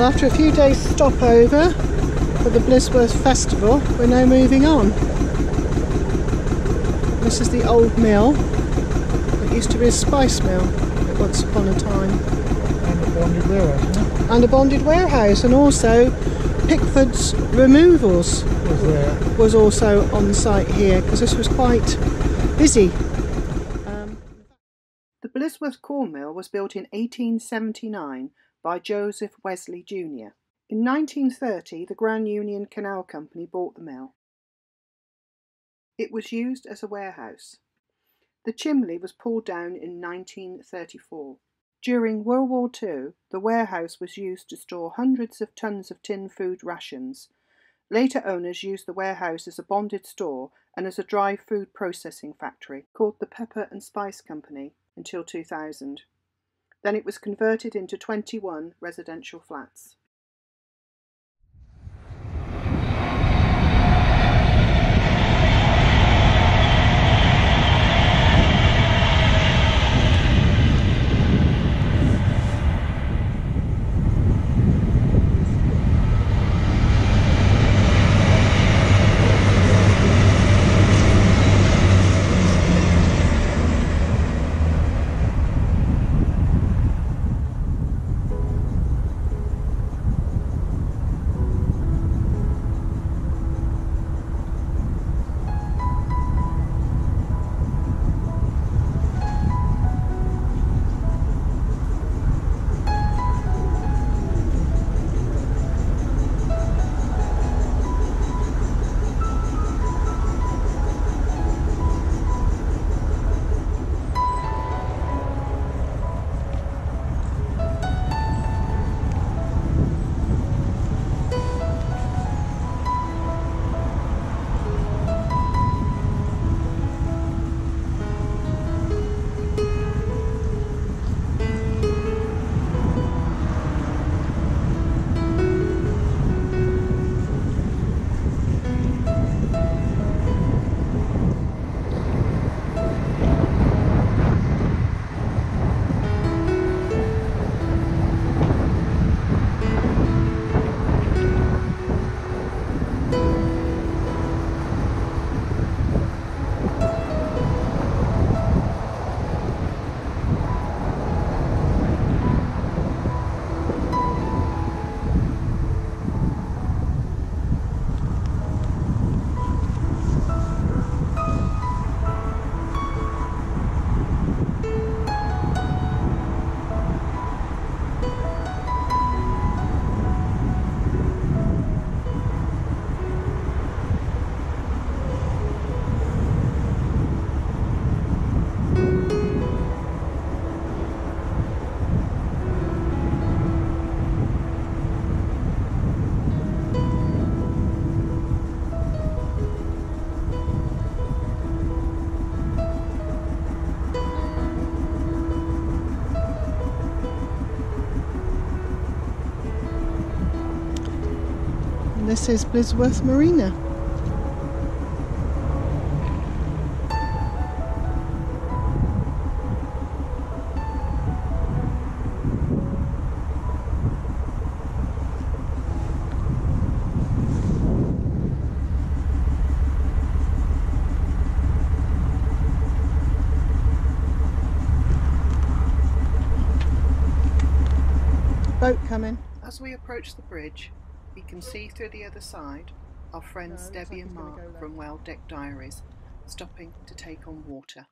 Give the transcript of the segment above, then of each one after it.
Well, after a few days stopover for the Blisworth Festival, we're now moving on. This is the old mill. It used to be a spice mill at once upon a time. And a bonded warehouse, isn't it? And a bonded warehouse, and also Pickford's Removals was also on site here, because this was quite busy. The Blisworth corn mill was built in 1879 by Joseph Wesley Jr. In 1930, the Grand Union Canal Company bought the mill. It was used as a warehouse. The chimney was pulled down in 1934. During World War II, the warehouse was used to store hundreds of tons of tin food rations. Later owners used the warehouse as a bonded store and as a dry food processing factory called the Pepper and Spice Company until 2000. Then it was converted into 21 residential flats. This is Blisworth Marina. Boat coming. As we approach the bridge, we can see through the other side our friends Debbie and Mark from Wild Deck Diaries stopping to take on water.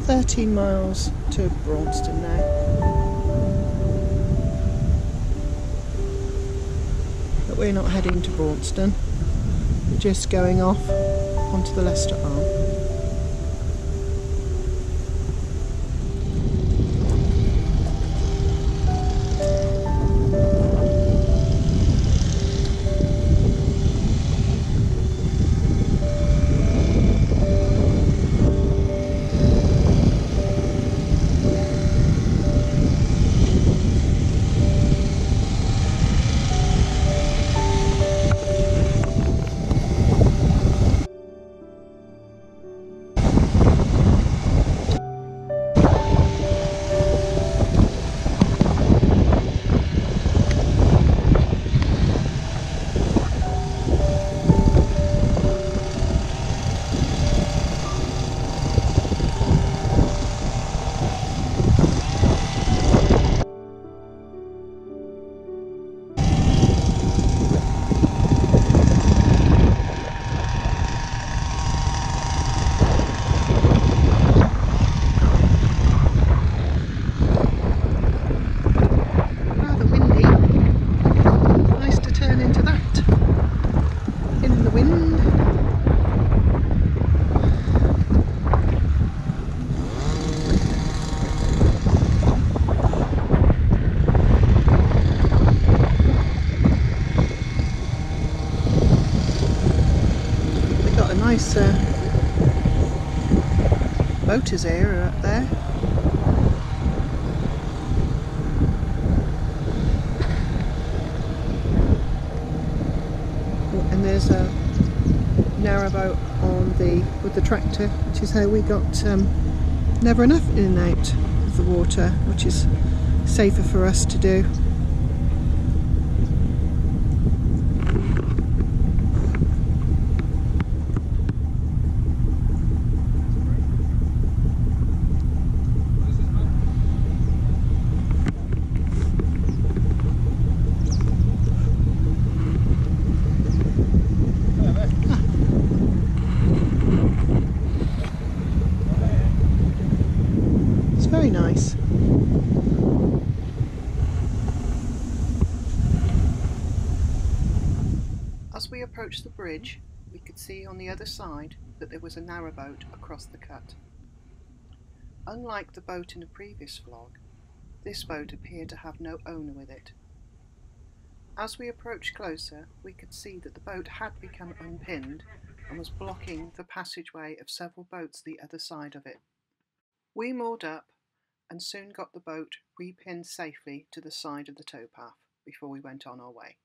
13 miles to Braunston now. But we're not heading to Braunston, we're just going off onto the Leicester Arm. Nice boaters area up there. And there's a narrowboat on with the tractor, which is how we got never enough in and out of the water, which is safer for us to do. Very nice. As we approached the bridge, we could see on the other side that there was a narrowboat across the cut. Unlike the boat in the previous vlog, this boat appeared to have no owner with it. As we approached closer, we could see that the boat had become unpinned and was blocking the passageway of several boats the other side of it. We moored up and soon got the boat repinned safely to the side of the towpath before we went on our way.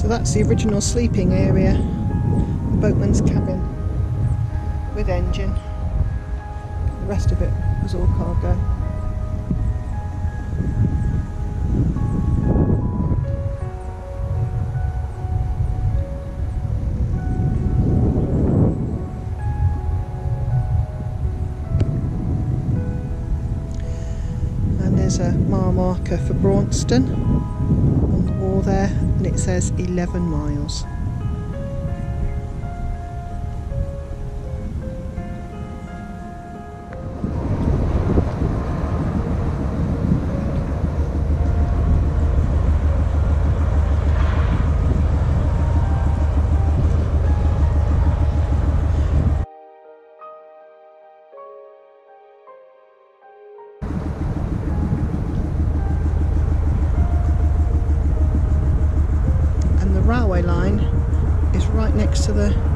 So that's the original sleeping area, boatman's cabin with engine. The rest of it was all cargo. And there's a mile marker for Braunston on the wall there, and it says 11 miles. Railway line is right next to the